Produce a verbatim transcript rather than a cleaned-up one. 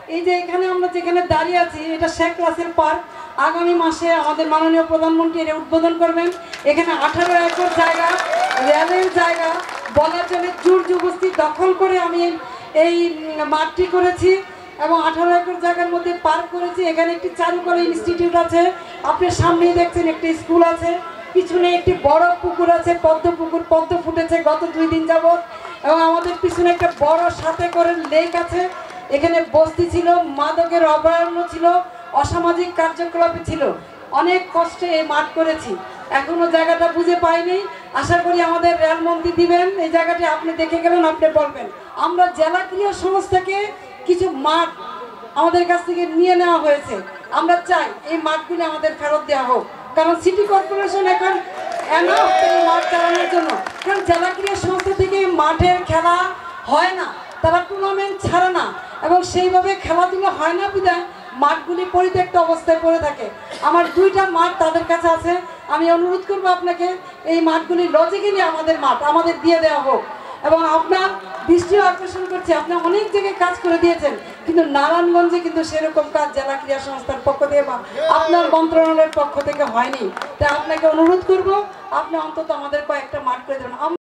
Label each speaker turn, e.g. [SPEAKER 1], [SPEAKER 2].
[SPEAKER 1] এই যে এখানে আমরা যেখানে দাঁড়িয়ে আছি এটা শেখ রাসেল পার্ক। আগামী মাসে আমাদের মাননীয় প্রধানমন্ত্রী এটা উদ্বোধন করবেন। এখানে আঠারো একর জায়গা, রেলের জায়গা, বলা চলে জোর জবরদস্তি দখল করে আমি এই মাঠটি করেছি এবং আঠারো একর জায়গার মধ্যে পার্ক করেছি। এখানে একটি চারুকলা ইনস্টিটিউট আছে, আপনার সামনেই দেখছেন একটি স্কুল আছে, পিছনে একটি বড় পুকুর আছে, পদ্ম পুকুর, পদ্ম ফুটেছে গত দুই দিন যাবৎ। এবং আমাদের পিছনে একটা বড় সাথে করে লেক আছে। এখানে বস্তি ছিল, মাদকের অভয়ারণ্য ছিল, অসামাজিক কার্যকলাপ ছিল। অনেক কষ্টে এই মাঠ করেছি, এখনো জায়গাটা বুঝে পাইনি। আশা করি আমাদের রেলমন্ত্রী দিবেন এই জায়গাটি, আপনি দেখে গেলেন, আপনি বলবেন। আমরা জেলা ক্রীড়া সংস্থাকে কিছু মাঠ আমাদের কাছ থেকে নিয়ে নেওয়া হয়েছে, আমরা চাই এই মাঠগুলি আমাদের ফেরত দেওয়া হোক, কারণ সিটি কর্পোরেশন এখন এনাফ এই মাঠ চালানোর জন্য। কারণ জেলা ক্রীড়া সংস্থা থেকে মাঠের খেলা হয় না, তারা টুর্নামেন্ট ছাড়ে না এবং সেইভাবে খেলাধুলা হয় না বিধায় মাঠগুলি পরিত্যক্ত অবস্থায় পড়ে থাকে। আমার দুইটা মাঠ তাদের কাছে আছে, আমি অনুরোধ করবো আপনাকে এই মাঠগুলি লজিক্যালি আমাদের মাঠ আমাদের দিয়ে দেওয়া হোক। এবং আপনার দৃষ্টিও আকর্ষণ করছে, আপনি অনেক জায়গায় কাজ করে দিয়েছেন, কিন্তু নারায়ণগঞ্জে কিন্তু সেরকম কাজ জেলা ক্রীড়া সংস্থার পক্ষ থেকে বা আপনার মন্ত্রণালয়ের পক্ষ থেকে হয়নি। তাই আপনাকে অনুরোধ করব, আপনি অন্তত আমাদের কয়েকটা মাঠ করে দেবেন।